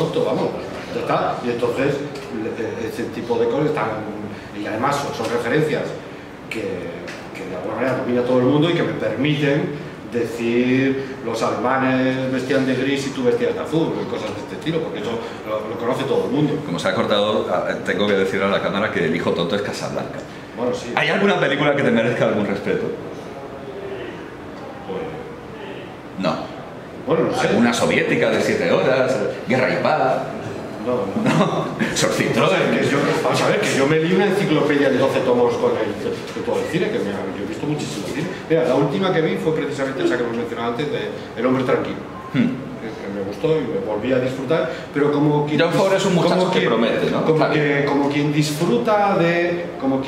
tonto, vamos, ya está. Y entonces ese tipo de cosas están, y además son referencias que de alguna manera domina todo el mundo y que me permiten decir los alemanes vestían de gris y tú vestías de azul, y cosas de este estilo, porque eso lo conoce todo el mundo. Como se ha cortado, tengo que decirle a la cámara que El hijo tonto es Casablanca. Bueno, sí. ¿Hay alguna película que te merezca algún respeto? Pues, no. bueno, no sé. ¿Alguna soviética de 7 horas? ¿Guerra y paz? No. Sorcitro. Vamos a ver, que yo me leí una enciclopedia de 12 tomos de todo el cine, que yo he visto muchísimo cine. Mira, la última que vi fue precisamente esa que hemos mencionado antes, de El hombre tranquilo. Que me gustó y me volví a disfrutar, pero como quien... John Ford es un muchacho que promete, ¿no? Como quien disfruta de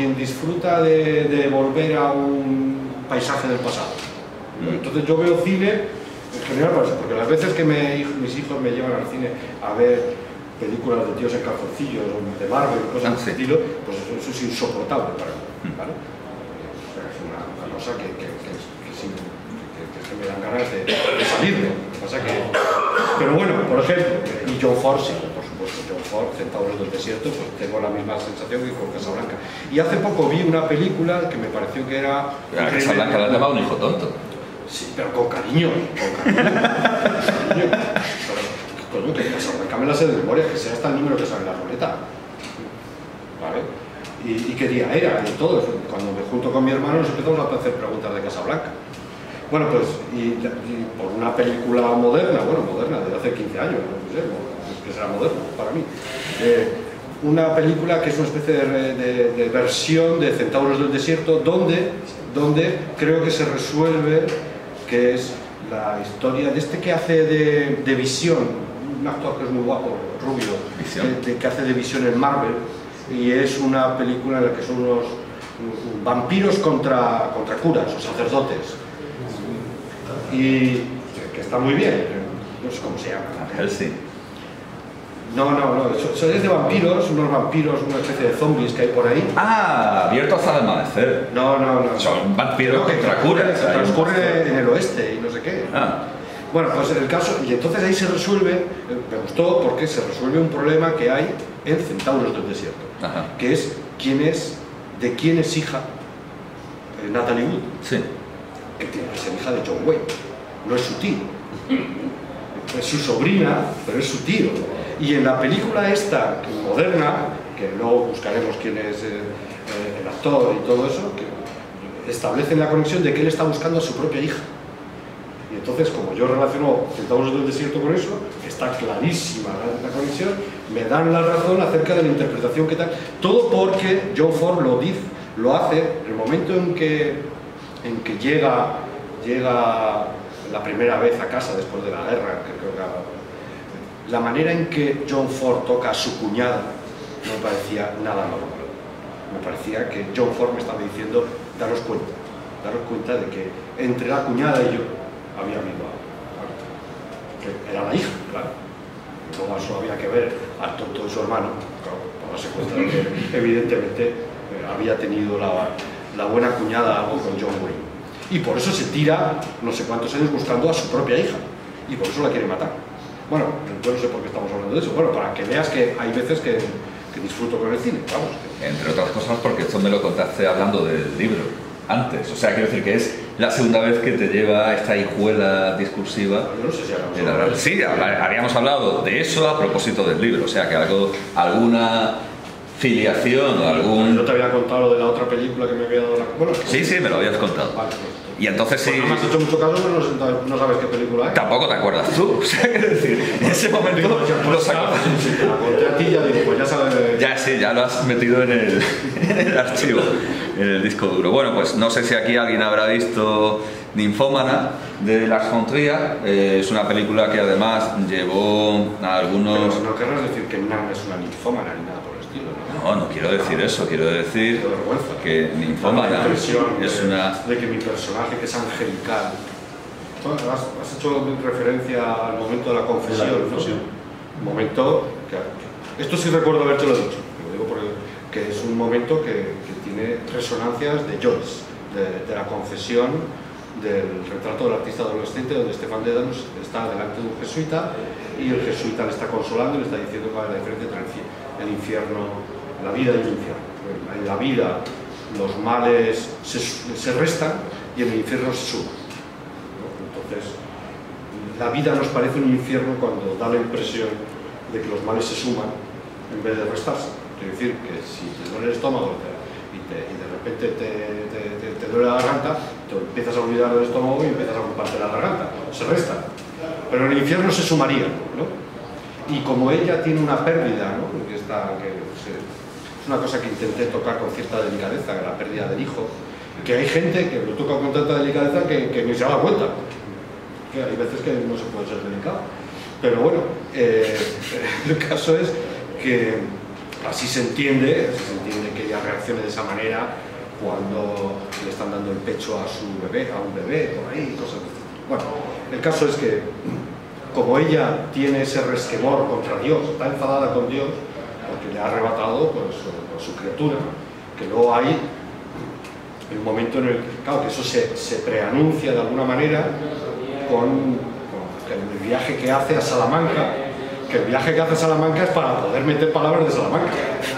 volver a un paisaje del pasado. Entonces yo veo cine, en general, porque las veces que mis hijos me llevan al cine a ver películas de tíos en calzoncillos o de Marvel y cosas de ese estilo, pues eso es insoportable para mí, ¿vale? Es una cosa que me dan ganas de salirme. Pero bueno, por ejemplo, y John Ford, sí, por supuesto, John Ford, Centauros del Desierto, pues tengo la misma sensación que con Casablanca. Y hace poco vi una película que me pareció que era... Casablanca la llamaba un hijo tonto. Sí, pero con cariño, Coño, que Casablanca me la sé de memoria, que sea hasta el número que sale en la ruleta. ¿Vale? ¿Y qué día era? Y todo. Cuando me junto con mi hermano nos empezamos a hacer preguntas de Casablanca. Bueno, pues, y por una película moderna, de hace 15 años, no sé, que será moderna para mí. Una película que es una especie de versión de Centauros del Desierto, donde creo que se resuelve, que es la historia de este que hace de Visión, un actor que es muy guapo, rubio, que hace de Visión en Marvel, y es una película en la que son unos vampiros contra curas o sacerdotes, y que está muy bien, no sé cómo se llama. Helsing. No, eso es de vampiros, unos vampiros, una especie de zombies que hay por ahí. Ah, Abiertos al amanecer. No. Son vampiros contra curas. Transcurre en el oeste y no sé qué. Bueno, pues en el caso, y entonces ahí se resuelve, me gustó porque se resuelve un problema que hay en Centauros del Desierto, que es de quién es hija Natalie Wood. Sí. Que tiene que ser hija de John Wayne, no es su tío. Es su sobrina, pero es su tío. Y en la película esta, moderna, que luego buscaremos quién es el actor y todo eso, que establecen la conexión de que él está buscando a su propia hija. Y entonces, como yo relaciono Centauros del Desierto con eso, está clarísima la conexión, me dan la razón acerca de la interpretación que tal. Todo porque John Ford lo hace en el momento en que llega la primera vez a casa después de la guerra, que creo que la manera en que John Ford toca a su cuñada no me parecía nada normal. Me parecía que John Ford me estaba diciendo, daros cuenta de que entre la cuñada y yo había habido algo, ¿vale? Que era la hija, claro. Luego eso había que ver al tonto de su hermano, claro, para darse cuenta de que evidentemente había tenido la buena cuñada algo con John Wayne. Y por eso se tira no sé cuántos años buscando a su propia hija. Y por eso la quiere matar. Bueno, yo no sé por qué estamos hablando de eso. Bueno, para que veas que hay veces que disfruto con el cine, vamos. Entre otras cosas porque esto me lo contaste hablando del libro antes. O sea, quiero decir que es la segunda vez que te lleva esta hijuela discursiva. Yo no sé si hablamos. Sí, habíamos hablado de eso a propósito del libro. O sea, que alguna filiación o algún... Yo te había contado lo de la otra película que me había dado la... Bueno, sí, me lo habías contado. Vale, y entonces sí... no me has hecho mucho caso, pero no sabes qué película es. Tampoco te acuerdas tú. O sea, quiero decir, en ese momento lo saco. Sí, te la conté a ti y ya digo, pues ya sabes... Ya sí, ya lo has metido en el archivo, en el disco duro. Bueno, pues no sé si aquí alguien habrá visto Ninfómana, de Lars von Trier. Es una película que además llevó a algunos... Pero no querrás decir que Nan es una ninfómana ni nada por el estilo, ¿no? No quiero decir eso, quiero decir que Ninfómana es una... de que mi personaje, que es angelical... Has hecho referencia al momento de la confesión, ¿no? Un momento que... Esto sí recuerdo habértelo dicho, lo digo porque es un momento que tiene resonancias de Joyce, de la confesión del retrato del artista adolescente, donde Stefan Dedalus está delante de un jesuita y el jesuita le está consolando y le está diciendo cuál es la diferencia entre el infierno, la vida y el infierno. En la vida los males se restan y en el infierno se suman, ¿no? Entonces, la vida nos parece un infierno cuando da la impresión de que los males se suman en vez de restarse. Quiere decir que si te duele el estómago y de repente te duele la garganta, te empiezas a olvidar del estómago y empiezas a ocuparte la garganta. Se restan. Pero en el infierno se sumarían, ¿no? Y como ella tiene una pérdida, ¿no? Es una cosa que intenté tocar con cierta delicadeza, la pérdida del hijo, que hay gente que lo toca con tanta delicadeza que ni se da cuenta. Que hay veces que no se puede ser delicado. Pero bueno, el caso es que así se entiende que ella reaccione de esa manera cuando le están dando el pecho a un bebé, por ahí, cosas de este tipo. Bueno, el caso es que como ella tiene ese resquemor contra Dios, está enfadada con Dios, porque le ha arrebatado pues, su criatura, que luego hay un momento en el que, claro, que eso se preanuncia de alguna manera con el viaje que hace a Salamanca, que el viaje que hace a Salamanca es para poder meter palabras de Salamanca.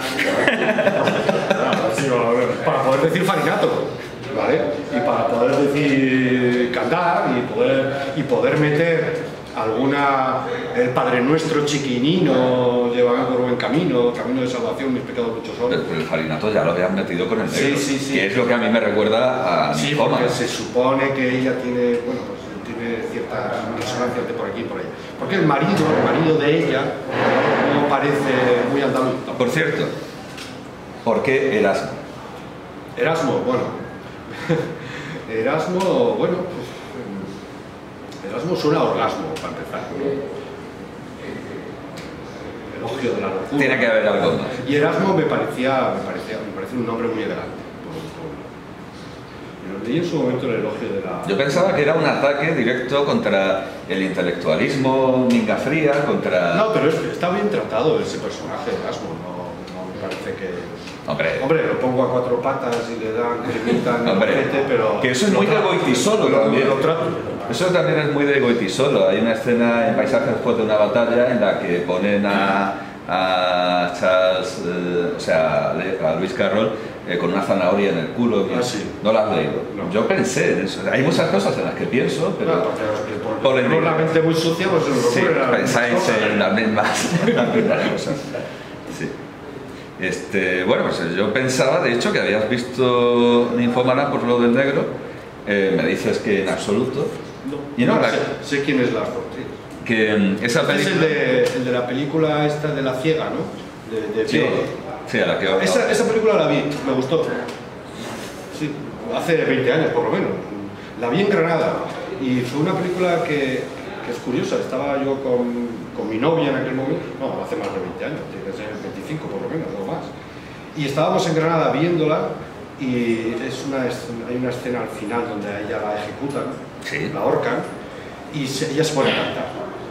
Para poder decir farinato, ¿vale? Y para poder decir cantar y poder meter alguna, el Padre Nuestro chiquinino, llevan por buen camino de salvación, mis pecados muchos son. Pero el farinato ya lo habían metido con el negro, sí. que es lo que a mí me recuerda a sí, Ninfómana. Porque se supone que ella tiene, bueno, pues tiene ciertas resonancias de por aquí y por allá. Porque el marido de ella no parece muy andaluz. Por cierto, ¿por qué Erasmo? Erasmo, bueno, pues, Erasmo suena a orgasmo, para empezar, ¿no? Elogio de la locura. Tiene que haber algo más. Y Erasmo me parece un nombre muy elegante. Lo leí en su momento el elogio de la... Yo pensaba que era un ataque directo contra el intelectualismo minga-fría, contra... No, pero está bien tratado ese personaje de Erasmo, no me parece que... Hombre, lo pongo a cuatro patas y le dan cremita en el ojete, pero... Que eso es muy de Goytisolo también. Eso también es muy de Goytisolo. Hay una escena en Paisaje después de una batalla en la que ponen a Charles, a Luis Carroll con una zanahoria en el culo. Sí. ¿No la has leído? No. Yo pensé en eso. Hay muchas cosas en las que pienso, pero... por la mente muy sucia, pues se nos ocurre... Sí, pensáis en las mismas cosas. Sí. Bueno, pues yo pensaba, de hecho, que habías visto Ninfómana por lo del negro. Me dices que en absoluto. No, y no, sé quién es Lars von Trier. Que esa película... Es el de la película esta de la ciega, ¿no? De sí, a la que... Esa película la vi, me gustó. Sí, hace 20 años por lo menos. La vi en Granada y fue una película que es curiosa. Estaba yo con mi novia en aquel momento, no, hace más de 20 años, tiene que ser 25 por lo menos, no más. Y estábamos en Granada viéndola y hay una escena al final donde a ella la ejecutan, sí, la ahorcan y ella se pone a cantar.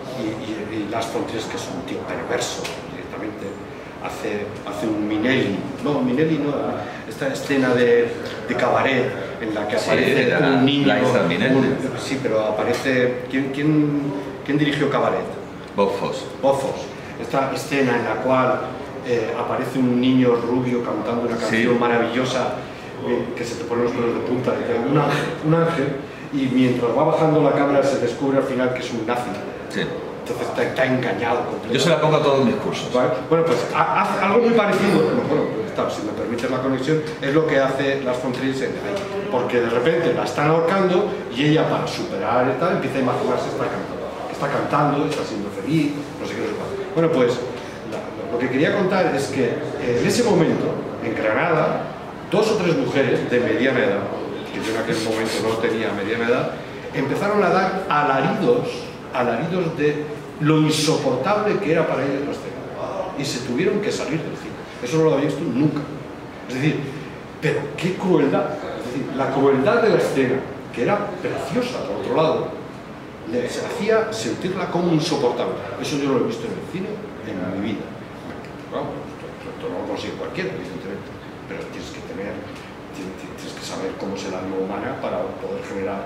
Y Lars von Trier, que es un tío perverso directamente, hace un Minelli no, esta escena de cabaret en la que aparece un niño, sí, pero aparece, ¿quién dirigió Cabaret? Bob Fosse. Esta escena en la cual aparece un niño rubio cantando una canción maravillosa que se te ponen los pelos de punta, un ángel, y mientras va bajando la cámara se descubre al final que es un nazi. Sí. Entonces está engañado completamente. Yo se la pongo a todos mis cursos. ¿Vale? Bueno, pues hace algo muy parecido, si me permites la conexión, es lo que hace Lars von Trier ahí. Porque de repente la están ahorcando y ella, para superar y tal, empieza a imaginarse está cantando, está siendo feliz, no sé qué. Bueno, pues lo que quería contar es que en ese momento, en Granada, 2 o 3 mujeres de mediana edad, que yo en aquel momento no tenía mediana edad, empezaron a dar alaridos de lo insoportable que era para ellos la escena. Y se tuvieron que salir del cine. Eso no lo había visto nunca. Es decir, pero qué crueldad. Es decir, la crueldad de la escena, que era preciosa por otro lado, les hacía sentirla como insoportable. Eso yo lo he visto en el cine en mi vida. Bueno, esto no lo consigue cualquiera, evidentemente, pero tienes que saber cómo es el alma humana para poder generar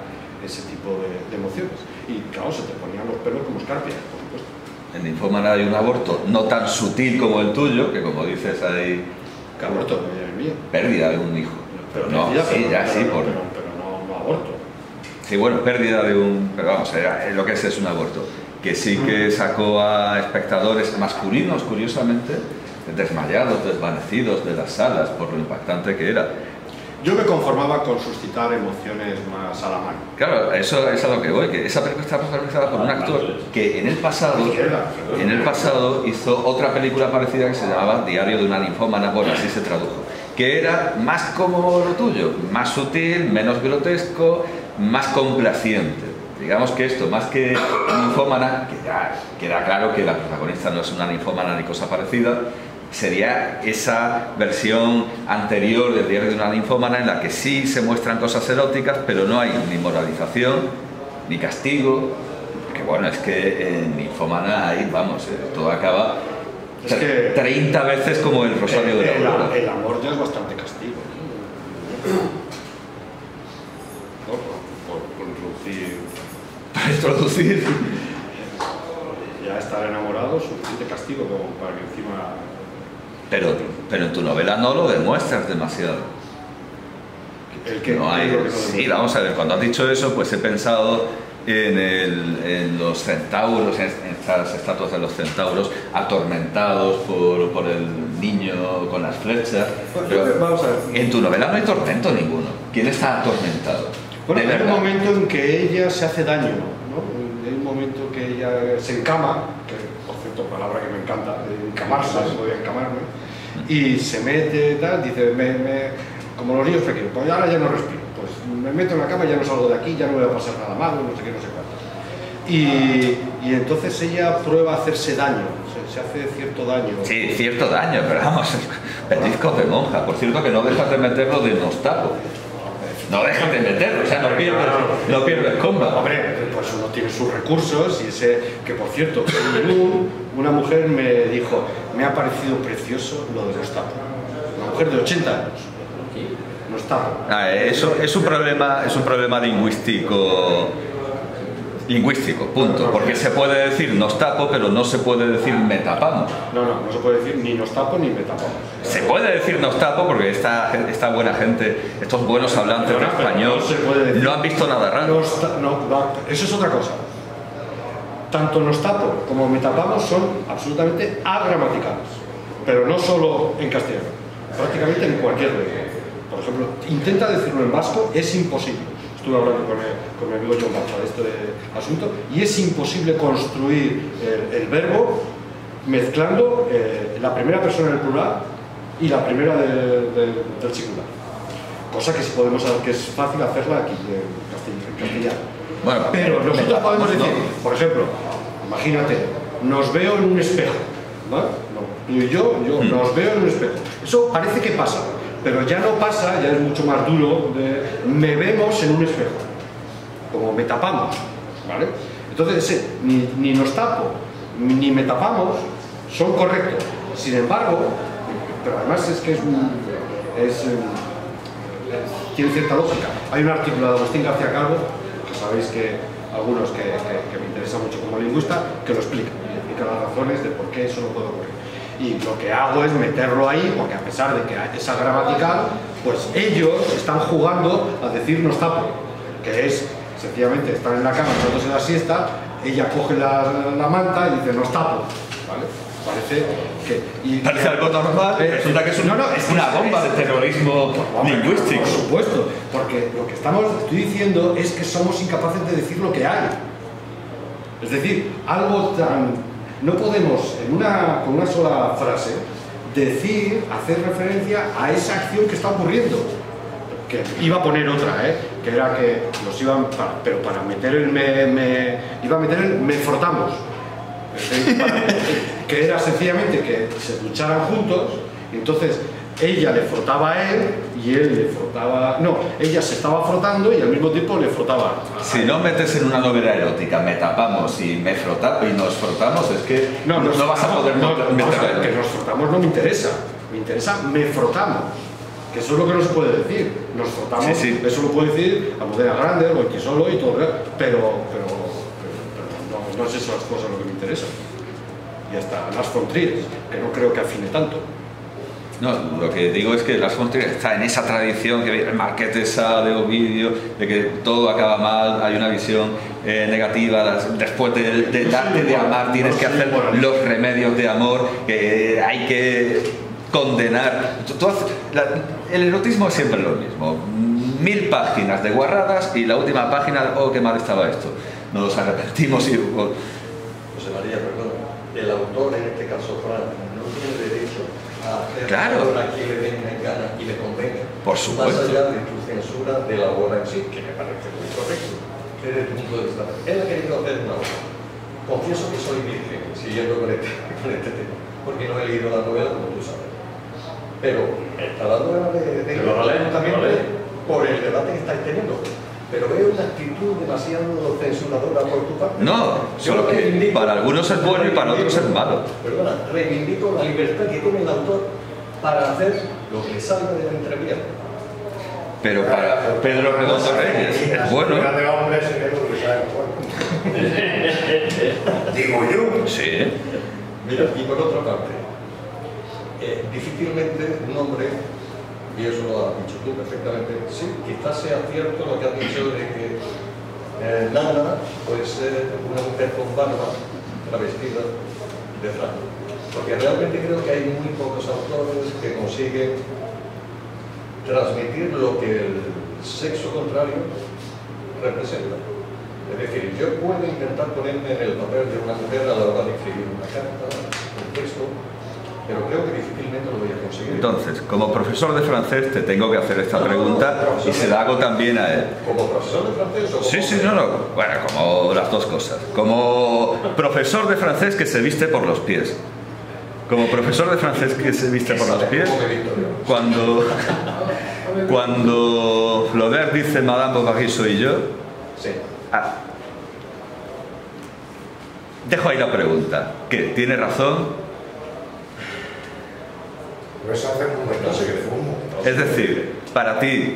ese tipo de emociones. Y claro, se te ponían los pelos como escarpias, por supuesto. En Ninfómana hay un aborto no tan sutil como el tuyo, que como dices hay... ¿Qué aborto? El mío. Pérdida de un hijo. Pero No, pérdida, sí, ya, sí, por... pero no aborto. Sí, bueno, pérdida de un... Pero vamos, lo que es un aborto. Que sí que sacó a espectadores masculinos, curiosamente, desmayados, desvanecidos de las salas por lo impactante que era. Yo me conformaba con suscitar emociones más a la mano. Claro, eso es a lo que voy, que esa película está protagonizada por un actor que en el pasado hizo otra película parecida que se llamaba Diario de una ninfómana, bueno, así se tradujo, que era más como lo tuyo, más sutil, menos grotesco, más complaciente. Digamos que esto, más que ninfómana, que ya queda claro que la protagonista no es una ninfómana ni cosa parecida, sería esa versión anterior del Diario de una ninfómana en la que sí se muestran cosas eróticas, pero no hay ni moralización, ni castigo, porque bueno, es que en ninfómana ahí, vamos, todo acaba es que 30 veces como el Rosario de la Aurora. El amor ya es bastante castigo, ¿no? Por introducir... Ya estar enamorado es suficiente castigo como para que encima... Pero en tu novela no lo demuestras demasiado. ¿El qué? No hay... Sí, vamos a ver, cuando has dicho eso, pues he pensado en los centauros, en estas estatuas de los centauros, atormentados por el niño con las flechas. Pero vamos a ver. En tu novela no hay tormento ninguno. ¿Quién está atormentado? Bueno, hay un momento en que ella se hace daño, ¿no? Hay un momento que ella se encama, que por cierto, palabra que me encanta, encamarse, voy a encamarme, y se mete, tal, dice, como los niños pequeños, pues ahora ya no respiro, pues me meto en la cama, ya no salgo de aquí, ya no me va a pasar nada malo, no sé qué, no sé cuánto. Y entonces ella prueba a hacerse daño, se hace cierto daño. Sí, cierto daño, pero vamos, pellizcos de monja. Por cierto que no dejas de meterlo de nostapo. No dejas de meterlo, o sea, no pierdes comba. Hombre, pues uno tiene sus recursos y ese, que por cierto, una mujer me dijo, me ha parecido precioso lo de nostapo. Una mujer de 80 años. Nostapo. Eso es un problema lingüístico, punto. Porque se puede decir nos tapo, pero no se puede decir me tapamos. No se puede decir ni nos tapo ni me tapamos. Se puede decir nos tapo porque esta buena gente, estos buenos hablantes de español, no han visto nada raro. Eso es otra cosa. Tanto nos tapo como me tapamos son absolutamente agramaticales. Pero no solo en castellano, prácticamente en cualquier lengua. Por ejemplo, intenta decirlo en vasco, es imposible. Estuve hablando con mi amigo John Bartra de este asunto y es imposible construir el verbo mezclando la primera persona del plural y la primera del singular. Cosa que sí podemos saber que es fácil hacerla aquí en castellano. Bueno, pero nosotros podemos decir, por ejemplo, imagínate, nos veo en un espejo, ¿vale? No, tú y yo nos veo en un espejo. Eso parece que pasa. Pero ya no pasa, ya es mucho más duro, me vemos en un espejo, como me tapamos, ¿vale? Entonces, ni nos tapo, ni me tapamos, son correctos. Sin embargo, pero además es que tiene cierta lógica. Hay un artículo de Agustín García Calvo, que sabéis que algunos que me interesa mucho como lingüista, que lo explica, y explica las razones de por qué eso no puede ocurrir. Y lo que hago es meterlo ahí, porque a pesar de que es gramatical, pues ellos están jugando a decir nos tapo, que es, sencillamente, están en la cama echándose la siesta, ella coge la manta y dice nos tapo, ¿vale? Parece algo normal, resulta que es una bomba de terrorismo lingüístico. Por supuesto, porque lo que estoy diciendo es que somos incapaces de decir lo que hay. Es decir, algo tan... No podemos, con una sola frase, hacer referencia a esa acción que está ocurriendo. Que iba a poner otra, que era que nos iban, pero para meter iba a meter el me frotamos. Que era sencillamente que se ducharan juntos, y entonces ella le frotaba a él y él le frotaba... No, ella se estaba frotando y al mismo tiempo le frotaba. Si no metes en una novela erótica me tapamos y nos frotamos, es que no vas a poder meterla. Que nos frotamos no me interesa, me interesa me frotamos. Que eso es lo que no se puede decir. Nos frotamos, sí. eso lo puede decir Almudena Grandes, o Solo y todo, pero no es esas cosas lo que me interesa. Y hasta Lars von Trier, que no creo que afine tanto. No, lo que digo es que Lars von Trier está en esa tradición que el Marqués de Sade, de Ovidio, de que todo acaba mal, hay una visión negativa, después del arte de amar tienes que hacer los remedios de amor, que hay que condenar. El erotismo es siempre lo mismo, 1000 páginas de guarradas y la última página, oh, qué mal estaba esto, nos arrepentimos y... José María, perdón, el autor, en este caso Fran, no tiene derecho a hacer a quien le venga en gana y le convenga. Por supuesto. Más allá de tu censura de la obra en sí, que me parece muy correcto, desde tu punto de vista. Él ha querido hacer una obra. Confieso que soy virgen, siguiendo con este tema, porque no he leído la novela, como tú sabes. Pero está dando ganas de también por el debate que estáis teniendo. Pero veo una actitud demasiado censuradora por tu parte. No, solo que para algunos es bueno y para otros es malo. Perdona, reivindico la libertad que tiene el autor para hacer lo que le salga de la entrevía. Pero para Pedro Redondo Reyes es bueno. Digo yo. Sí. Mira, y por otra parte, difícilmente un hombre, y eso lo has dicho tú perfectamente, sí, quizás sea cierto lo que has dicho de que Nana puede ser una mujer con barba travestida de Fran. Porque realmente creo que hay muy pocos autores que consiguen transmitir lo que el sexo contrario representa. Es decir, yo puedo intentar ponerme en el papel de una mujer a la hora de escribir una carta, un texto, pero creo que difícilmente lo voy a conseguir. Entonces, como profesor de francés te tengo que hacer esta pregunta y se la hago también a él. ¿Como profesor de francés o como Sí, no. Bueno, como las dos cosas. Como profesor de francés que se viste por los pies. Como profesor de francés que se viste por los pies, cuando Flaubert dice Madame Bovary soy yo, sí. Dejo ahí la pregunta. ¿Qué? ¿Tiene razón? Es decir, para ti,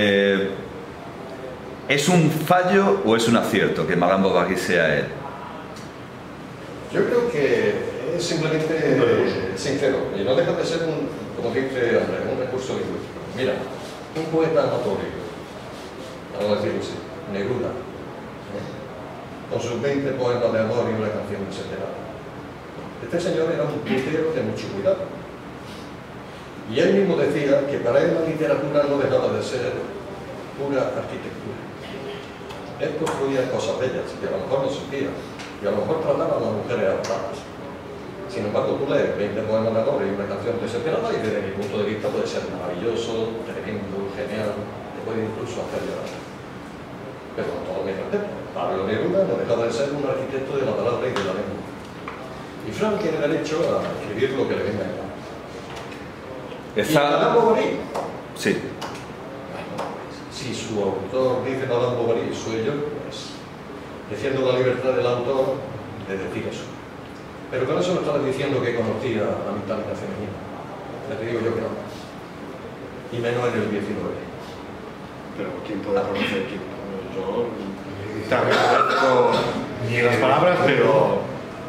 ¿es un fallo o es un acierto que Madame Bovary sea él? Yo creo que es simplemente sincero y no deja de ser un, como dice Andrés, un recurso lingüístico. Mira, un poeta amatórico, vamos a decirlo así, Neruda, con sus 20 poemas de amor y una canción desesperada. Este señor era un tuitero de mucho cuidado. Y él mismo decía que para él la literatura no dejaba de ser pura arquitectura. Él construía cosas bellas, que a lo mejor no sentían, y a lo mejor trataba a las mujeres adaptadas. Sin embargo, tú lees 20 poemas de amor y una canción desesperada y desde mi punto de vista puede ser maravilloso, tremendo, genial, te puede incluso hacer llorar. Pero con todo mi respeto, Pablo Neruda no dejaba de ser un arquitecto de la palabra y de la lengua. Y Fran tiene derecho a escribir lo que le venga en gana. ¿Y Madame Bovary? Sí. Bueno, si su autor dice Madame Bovary, soy yo, pues defiendo la libertad del autor de decir eso. Pero con eso no estaba diciendo que conocía la mentalidad femenina. Ya te digo yo que no. Y menos en el 19. Pero ¿quién puede conocer quién? Yo te agradezco las palabras, pero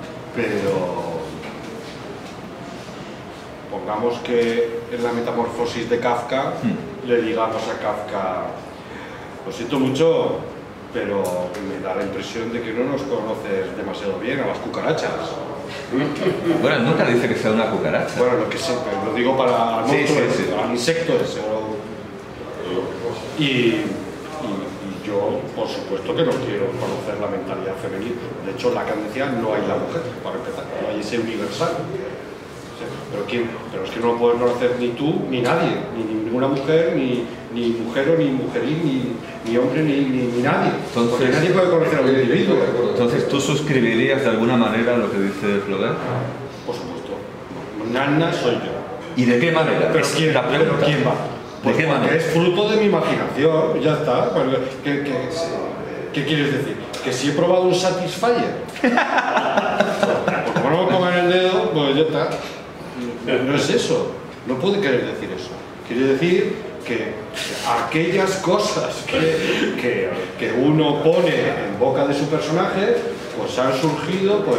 pongamos que en la metamorfosis de Kafka le digamos a Kafka, lo siento mucho, pero me da la impresión de que no nos conoces demasiado bien a las cucarachas. Bueno, nunca dice que sea una cucaracha. Bueno, lo que sé, pero lo digo para al monstruo, sí. al insecto ese. Y yo, por supuesto que no quiero conocer la mentalidad femenina. De hecho, en la Lacan no hay la mujer, para empezar, no hay ese universal. Pero es que no lo puedes conocer ni tú ni nadie, ni ninguna mujer, ni mujer o ni mujerín, ni hombre, ni nadie. Entonces, porque nadie puede conocer a un individuo. Entonces, ¿tú suscribirías de alguna manera lo que dice Flaubert? Por supuesto. Nana soy yo. ¿Y de qué manera? Pero ¿quién va? ¿De qué manera? Es fruto de mi imaginación, ya está. ¿Qué quieres decir? ¿Que si he probado un Satisfyer? Como no me pongan el dedo, pues ya está. No es eso. No puede querer decir eso. Quiere decir que aquellas cosas que uno pone en boca de su personaje, pues han surgido pues,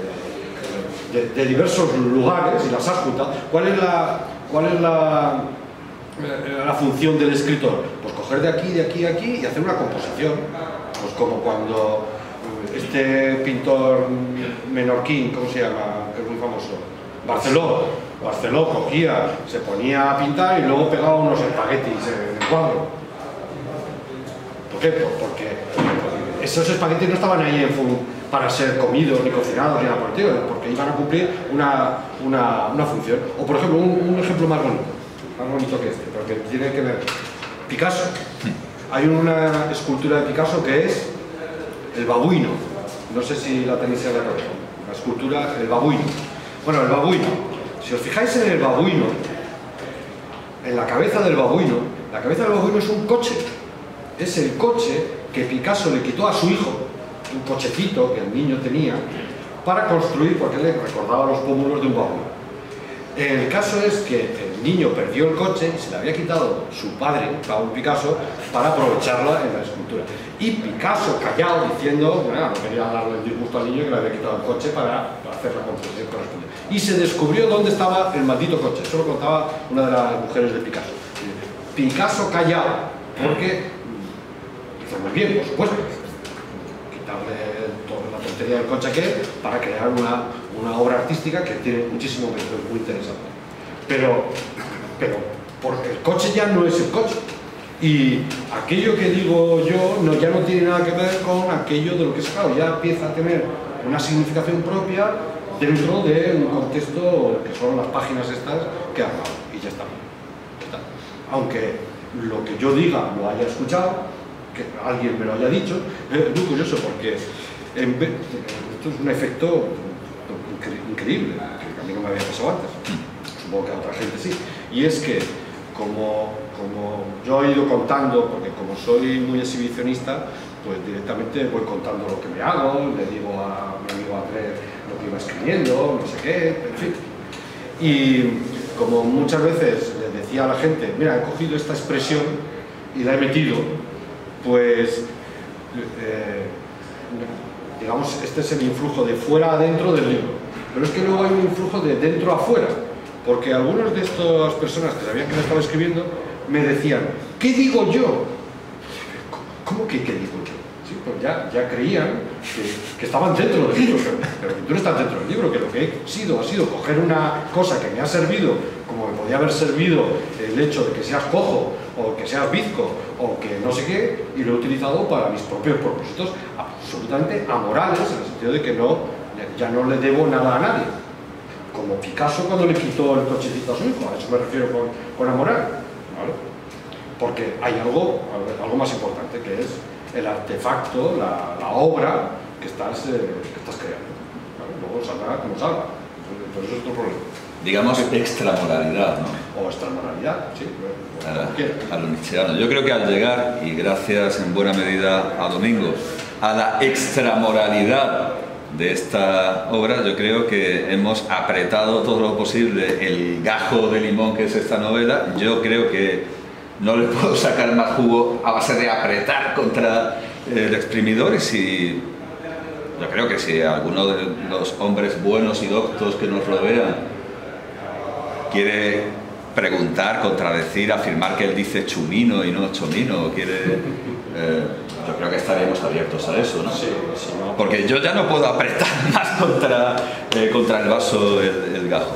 de diversos lugares y las has juntado. ¿Cuál es la función del escritor? Pues coger de aquí, de aquí, aquí y hacer una composición. Pues como cuando este pintor menorquín, ¿cómo se llama? Que es muy famoso, Barceló cogía, se ponía a pintar y luego pegaba unos espaguetis en el cuadro. ¿Por qué? Porque esos espaguetis no estaban ahí para ser comidos, ni cocinados, ni nada por el estilo, porque iban a cumplir una función. O por ejemplo, un ejemplo más bonito que este, pero que tiene que ver. Picasso. Hay una escultura de Picasso que es el babuino. No sé si la tenéis en la cabeza. La escultura, el babuino. Bueno, el babuino. Si os fijáis en el babuino, en la cabeza del babuino es un coche. Es el coche que Picasso le quitó a su hijo, un cochecito que el niño tenía, para construir, porque le recordaba los pómulos de un babuino. El caso es que el niño perdió el coche y se le había quitado su padre, Pablo Picasso, para aprovecharla en la escultura. Y Picasso callado diciendo, bueno, no quería darle el disgusto al niño que le había quitado el coche para hacer la composición correspondiente. Y se descubrió dónde estaba el maldito coche. Eso lo contaba una de las mujeres de Picasso. Picasso callado, porque hizo muy bien, por supuesto, quitarle toda la tontería del coche aquel para crear una obra artística que tiene muchísimo mérito, es muy interesante. Pero porque el coche ya no es el coche. Y aquello que digo yo ya no tiene nada que ver con aquello de lo que es claro, ya empieza a tener una significación propia dentro de un contexto que son las páginas estas que he hablado. Y ya está. Aunque lo que yo diga lo haya escuchado, que alguien me lo haya dicho, es muy curioso porque esto es un efecto increíble, que a mí no me había pasado antes, supongo que a otra gente sí, y es que como yo he ido contando, porque como soy muy exhibicionista, pues directamente voy contando lo que me hago, le digo a mi amigo Andrés lo que iba escribiendo, no sé qué, en fin. Y como muchas veces le decía a la gente, mira, he cogido esta expresión y la he metido, pues digamos, este es el influjo de fuera a dentro del libro. Pero es que luego hay un influjo de dentro a afuera, porque algunas de estas personas que sabían que me estaba escribiendo me decían, ¿qué digo yo? ¿Cómo que qué digo yo? Sí, pues ya creían que estaban dentro del libro, pero tú no estás dentro del libro, que lo que he sido ha sido coger una cosa que me ha servido, como me podía haber servido el hecho de que seas cojo, o que seas bizco, o que no sé qué, y lo he utilizado para mis propios propósitos absolutamente amorales, en el sentido de que ya no le debo nada a nadie. Como Picasso cuando le quitó el cochecito a su hijo, a eso me refiero con amoral, ¿vale? Porque hay algo más importante, que es el artefacto, la obra que estás creando, ¿vale? Luego saldrá como salga, entonces es otro problema. Digamos extramoralidad, ¿no? O extramoralidad, sí, a lo nietzscheano. Yo creo que al llegar, y gracias en buena medida a Domingo, a la extramoralidad de esta obra, yo creo que hemos apretado todo lo posible el gajo de limón que es esta novela. Yo creo que no le puedo sacar más jugo a base de apretar contra el exprimidor, y si yo creo que si alguno de los hombres buenos y doctos que nos rodean quiere preguntar, contradecir, afirmar que él dice chumino y no chomino, yo creo que estaríamos abiertos a eso, ¿no? Sí, no. Porque yo ya no puedo apretar más contra el vaso el gajo.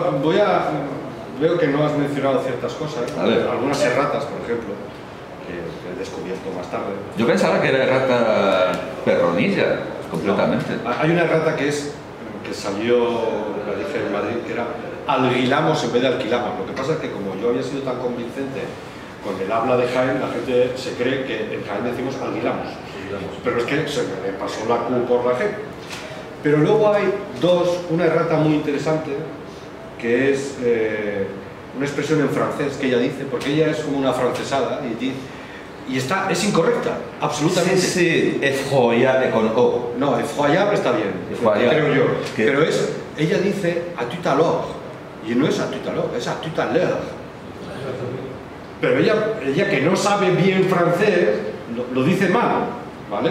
Veo que no has mencionado ciertas cosas, algunas erratas, por ejemplo, que he descubierto más tarde. Yo pensaba que era errata perronilla, completamente. No, hay una errata que salió, la dije en Madrid, que era alquilamos en vez de alquilamos. Lo que pasa es que como yo había sido tan convincente con el habla de Jaén, la gente se cree que en Jaén decimos alquilamos. Pero es que se me pasó la Q por la G. Pero luego hay una errata muy interesante, que es una expresión en francés que ella dice, porque ella es como una francesada y es incorrecta, absolutamente. Sí, effroyable con O. No, effroyable está bien, creo yo. Pero ella dice à tout à l'heure, y no es à tout à l'heure, es à tout à l'heure. pero ella que no sabe bien francés, lo dice mal, ¿vale?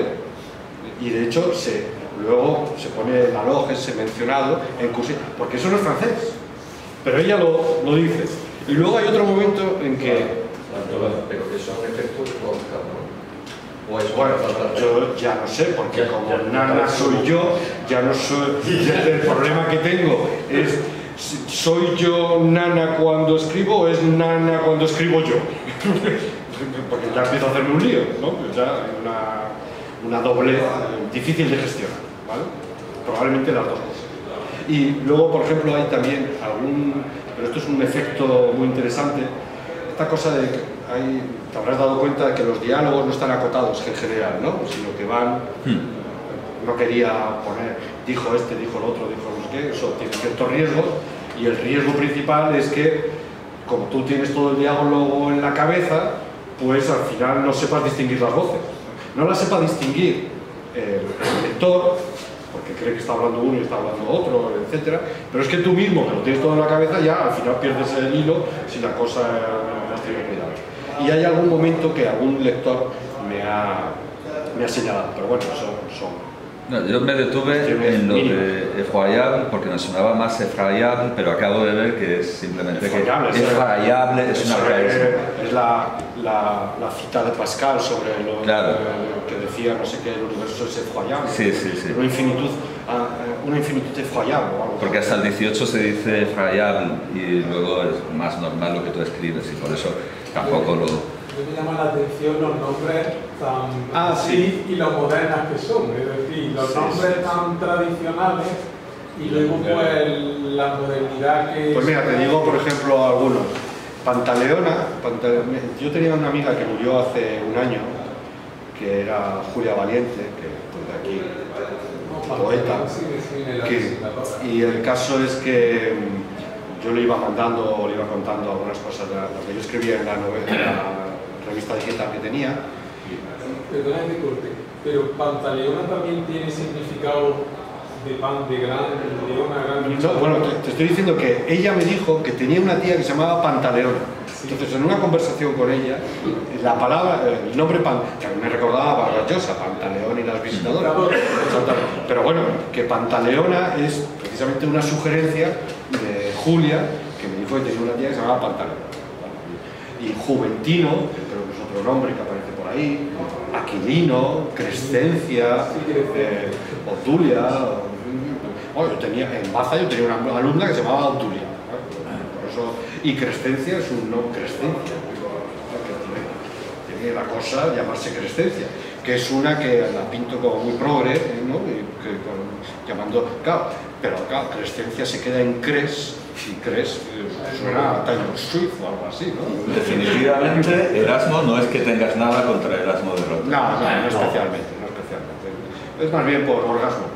Y de hecho, luego se pone la loge, ese mencionado, en cursiva, porque eso no es francés, pero ella lo dice. Y luego hay otro momento en que... Pero que son efectos Oscar, ¿no? O es Bueno, yo ya no sé, porque como nana soy yo, ya no soy... El problema que tengo es, ¿soy yo nana cuando escribo o es nana cuando escribo yo? Porque ya empiezo a hacerme un lío, ¿no? Pues ya hay una doble difícil de gestionar, ¿vale? Probablemente las dos cosas. Y luego, por ejemplo, hay también pero esto es un efecto muy interesante, esta cosa de que te habrás dado cuenta de que los diálogos no están acotados en general, ¿no? Sino que van... No quería poner, dijo este, dijo el otro, dijo no sé qué, eso tiene ciertos riesgos, y el riesgo principal es que, como tú tienes todo el diálogo en la cabeza, pues al final no sepas distinguir las voces. No las sepa distinguir el lector, porque cree que está hablando uno y está hablando otro, etc. Pero es que tú mismo, que lo tienes todo en la cabeza, ya al final pierdes el hilo si la cosa no tiene cuidado. Y hay algún momento que algún lector me ha señalado, pero bueno, son no, yo me detuve en lo de effroyable porque me sonaba más effrayable, pero acabo de ver que es simplemente effroyable, que effrayable es una raíz. Es la cita de Pascal sobre lo que decía, no sé qué, el universo es effroyable. Sí, sí, sí. Una infinitud effroyable. Porque hasta el 18 se dice effrayable y luego es más normal lo que tú escribes y por eso tampoco lo... Me llama la atención los nombres tan así y lo modernas que son, es decir, los nombres tan tradicionales y luego pues la modernidad que... Pues mira, te digo por ejemplo algunos. Pantaleona, yo tenía una amiga que murió hace un año, que era Julia Valiente, que pues de aquí, poeta, y el caso es que yo le iba mandando, le iba contando algunas cosas de lo que yo escribía en la revista digital que tenía. Perdona que te corte, pero Pantaleona también tiene significado de pan de gran leona, No, bueno, te estoy diciendo que ella me dijo que tenía una tía que se llamaba Pantaleona. Entonces, en una conversación con ella, la palabra, el nombre que me recordaba a Vargas Llosa, Pantaleón y las visitadoras. Pero bueno, que Pantaleona es precisamente una sugerencia de Julia, que me dijo que tenía una tía que se llamaba Pantaleona. Y Juventino, que creo que es otro nombre que aparece por ahí, Aquilino, Crescencia, Obdulia. Bueno, en Baza yo tenía una alumna que se llamaba Obdulia. Por eso, y Crescencia es un no Crescencia. Tiene la cosa de llamarse Crescencia, que es una que la pinto como muy progre, ¿no? Llamando, claro, pero claro, Crescencia se queda en Cres. Y Cres suena a Taylor Swift o algo así, ¿no? Definitivamente, Erasmo no es que tengas nada contra Erasmo de Rotterdam. No especialmente, Es más bien por orgasmo.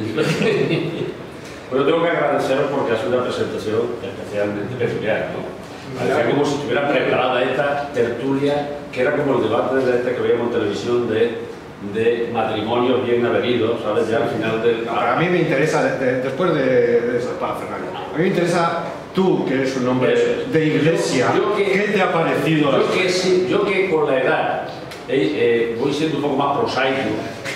Pero tengo que agradeceros porque ha sido una presentación especialmente peculiar, ¿no? Parecía como si estuviera preparada esta tertulia, que era como el debate de este que veíamos en televisión de matrimonios bien avenidos, ¿sabes? Ya al final del... A mí me interesa, después de eso, para Fernando, a mí me interesa tú, que eres un hombre de iglesia, ¿qué te ha parecido? Yo que con la edad voy siendo un poco más prosaico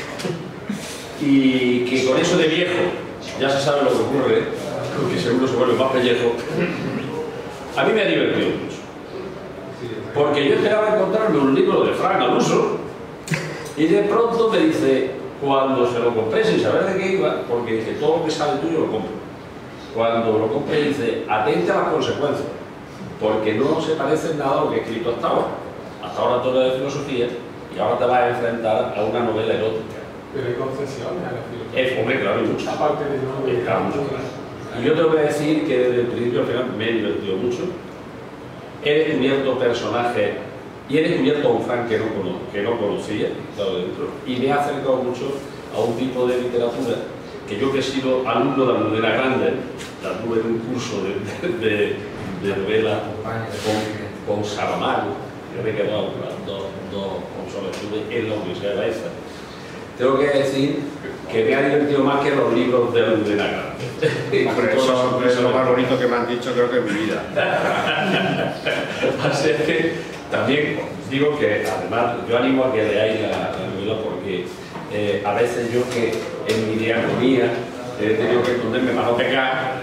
y que con eso de viejo ya se sabe lo que ocurre, porque seguro se vuelve más pellejo, a mí me ha divertido mucho. Porque yo esperaba encontrarme un libro de Fran al uso y de pronto me dice, cuando se lo compré sin saber de qué iba, porque dice, todo lo que sale tuyo lo compro. Cuando lo compré dice, atente a las consecuencias, porque no se parece en nada a lo que he escrito hasta ahora. Hasta ahora todo es de filosofía y ahora te vas a enfrentar a una novela erótica. Pero hay concesiones a la filosofía. Hombre, claro, hay muchas. Aparte de no... Y yo te voy a decir que desde el principio al final me he divertido mucho. He descubierto personajes y he descubierto a un Fran que no conocía, estado dentro, y me ha acercado mucho a un tipo de literatura que yo que he sido alumno de Almudena Grande, la tuve en un curso de novela con Saramago, que me he quedado dos consolas, estuve en la Universidad de Baeza. Tengo que decir que me ha divertido más que los libros de Almudena Grande. Hombre, eso es lo más bonito que me han dicho creo que en mi vida. Así que también digo que además yo animo a que leáis la novela porque a veces yo que en mi diaconía he tenido que esconderme para no pecar,